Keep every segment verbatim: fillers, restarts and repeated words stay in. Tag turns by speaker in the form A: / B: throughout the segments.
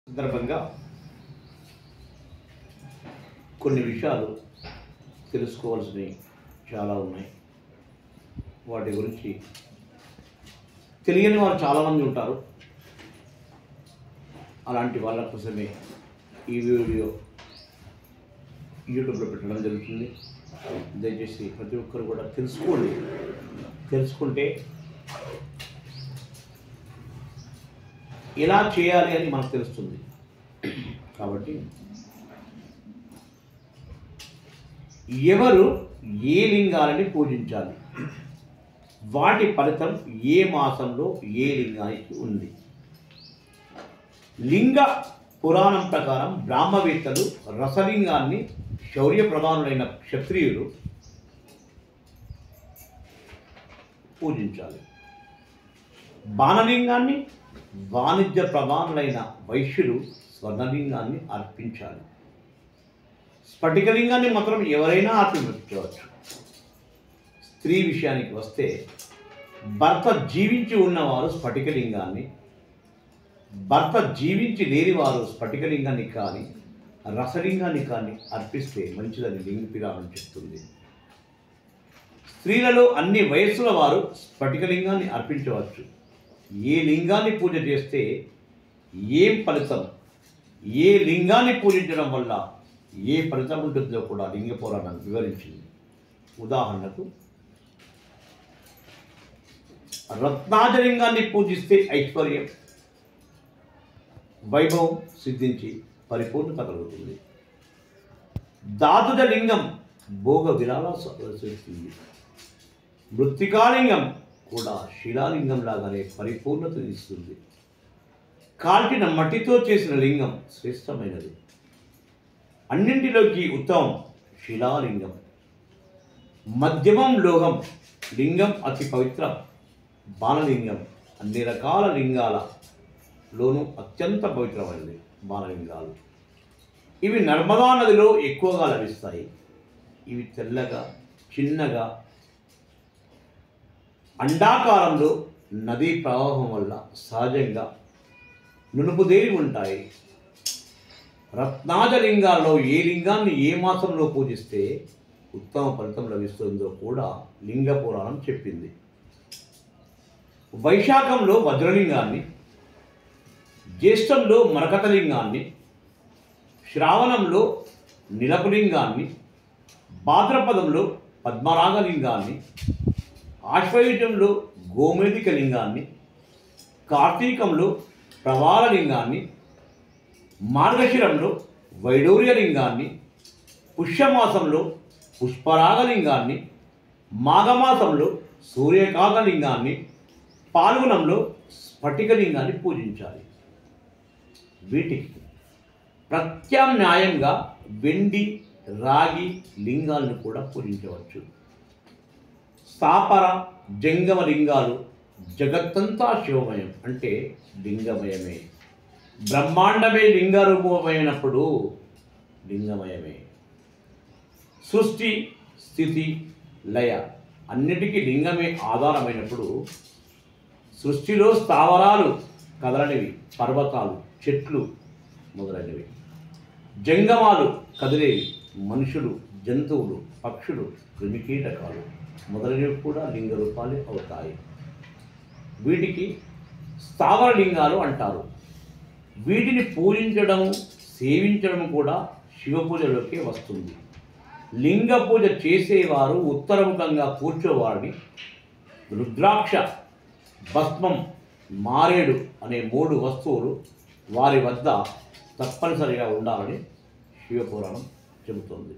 A: సందర్భంగా కొన్ని విషయాలు తెలుసుకోవాల్సినవి చాలా ఉన్నాయి. వాటి గురించి తెలియని వారు చాలామంది ఉంటారు. అలాంటి వాళ్ళ కోసమే ఈ వీడియో యూట్యూబ్లో పెట్టడం జరుగుతుంది. దయచేసి ప్రతి ఒక్కరు కూడా తెలుసుకోండి. తెలుసుకుంటే ఎలా చేయాలి అని మనకు తెలుస్తుంది. కాబట్టి ఎవరు ఏ లింగాలని పూజించాలి, వాటి ఫలితం ఏ మాసంలో ఏ లింగానికి ఉంది. లింగ పురాణం ప్రకారం బ్రాహ్మవేత్తలు రసలింగాన్ని శౌర్య ప్రధానులైన క్షత్రియులు పూజించాలి. బాణలింగాన్ని వాణిజ్య ప్రధానులైన వైశ్యులు స్వర్ణలింగాన్ని అర్పించాలి. స్ఫటికలింగాన్ని మాత్రం ఎవరైనా అర్పించవచ్చు. స్త్రీ విషయానికి వస్తే భర్త జీవించి ఉన్నవారు స్ఫటికలింగాన్ని, భర్త జీవించి లేని వారు స్ఫటికలింగాన్ని కానీ రసలింగాన్ని కానీ అర్పిస్తే మంచిదని లింగ పురాణం చెప్తుంది. స్త్రీలలో అన్ని వయస్సుల వారు స్ఫటికలింగాన్ని అర్పించవచ్చు. ఏ లింగాన్ని పూజ చేస్తే ఏం ఫలితం, ఏ లింగాన్ని పూజించడం వల్ల ఏ ఫలితం ఉంటుందో కూడా లింగ పురాణం వివరించింది. ఉదాహరణకు రత్నాజలింగాన్ని పూజిస్తే ఐశ్వర్యం, వైభవం సిద్ధించి పరిపూర్ణత కలుగుతుంది. ధాతుజ లింగం భోగ విలాసాలు. మృత్తికాలింగం కూడా శిలాలింగం లాగానే పరిపూర్ణత ఇస్తుంది. కాల్చిన మట్టితో చేసిన లింగం శ్రేష్టమైనది. అన్నింటిలోకి ఉత్తమం శిలాలింగం. మధ్యమం లోహం లింగం అతి పవిత్రం. బాణలింగం అన్ని రకాల లింగాలలోనూ అత్యంత పవిత్రమైనది. బాణలింగాలు ఇవి నర్మదా నదిలో ఎక్కువగా లభిస్తాయి. ఇవి తెల్లగా చిన్నగా అండాకారంలో నదీ ప్రవాహం వల్ల సహజంగా నునుపుదేరి ఉంటాయి. రత్నాజలింగాల్లో ఏ లింగాన్ని ఏ మాసంలో పూజిస్తే ఉత్తమ ఫలితం లభిస్తుందో కూడా లింగ పురాణం చెప్పింది. వైశాఖంలో వజ్రలింగాన్ని, జ్యేష్ఠంలో మరకతలింగాన్ని, శ్రావణంలో నిలపలింగాన్ని, భాద్రపదంలో పద్మరాగలింగాన్ని, ఆశ్వయుజంలో గోమేధిక లింగాన్ని, కార్తీకంలో ప్రవాలలింగాన్ని, మార్గశిరంలో వైడూర్యలింగాన్ని, పుష్యమాసంలో పుష్పరాగలింగాన్ని, మాఘమాసంలో సూర్యకాగలింగాన్ని, పాల్గొనంలో స్ఫటికలింగాన్ని పూజించాలి. వీటికి ప్రత్యామ్నాయంగా వెండి రాగి లింగాలను కూడా పూజించవచ్చు. స్థాపర జంగమ లింగాలు జగత్తంతా శివమయం అంటే లింగమయమే. బ్రహ్మాండమే లింగరూపమైనప్పుడు లింగమయమే. సృష్టి స్థితి లయ అన్నిటికీ లింగమే ఆధారమైనప్పుడు సృష్టిలో స్థావరాలు కదలనివి, పర్వతాలు చెట్లు మొదలైనవి. జంగమాలు కదిలేవి, మనుషులు జంతువులు పక్షులు క్రిమికీటకాలు మొదలైనవి కూడా లింగ రూపాలే అవుతాయి. వీటికి స్థావర లింగాలు అంటారు. వీటిని పూజించడం సేవించడం కూడా శివ పూజలోకే వస్తుంది. లింగ పూజ చేసేవారు ఉత్తరముఖంగా కూర్చోవారిని రుద్రాక్ష, భస్మం, మారేడు అనే మూడు వస్తువులు వారి వద్ద తప్పనిసరిగా ఉండాలని శివపురాణం చెబుతోంది.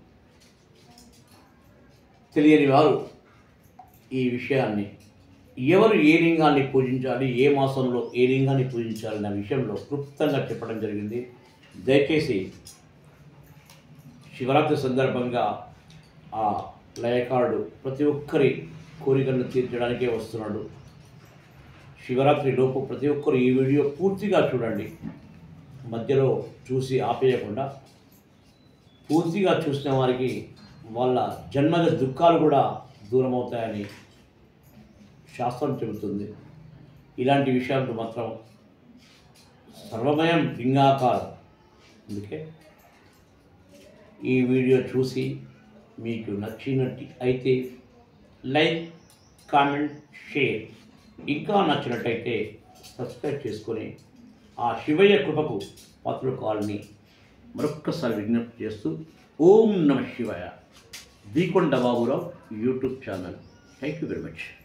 A: తెలియని వారు ఈ విషయాన్ని ఎవరు ఏ లింగాన్ని పూజించాలి, ఏ మాసంలో ఏ లింగాన్ని పూజించాలి అనే విషయంలో క్లుప్తంగా చెప్పడం జరిగింది. దయచేసి శివరాత్రి సందర్భంగా ఆ లయకారుడు ప్రతి ఒక్కరి కోరికలను తీర్చడానికే వస్తున్నాడు. శివరాత్రి లోపు ప్రతి ఒక్కరు ఈ వీడియో పూర్తిగా చూడండి. మధ్యలో చూసి ఆపేయకుండా పూర్తిగా చూసిన వారికి వాళ్ళ జన్మద దుఃఖాలు కూడా దూరమవుతాయని శాస్త్రం చెబుతుంది. ఇలాంటి విషయాలు మాత్రం సర్వమయం లింగాకారం. అందుకే ఈ వీడియో చూసి మీకు నచ్చినట్టు అయితే లైక్, కామెంట్, షేర్, ఇంకా నచ్చినట్టయితే సబ్స్క్రైబ్ చేసుకొని ఆ శివయ్య కృపకు పాత్రలు కావాలని మరొక్కసారి విజ్ఞప్తి చేస్తూ, ఓం నమ శివాయ. Dhikonda Baburao YouTube channel. Thank you very much.